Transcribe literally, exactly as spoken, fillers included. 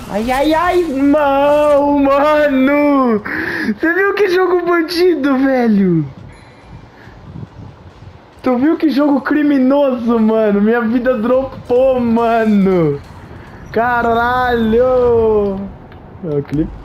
Ai, ai, ai, não, mano! Você viu que jogo bandido, velho? Tu viu que jogo criminoso, mano? Minha vida dropou, mano! Caralho! É o clipe.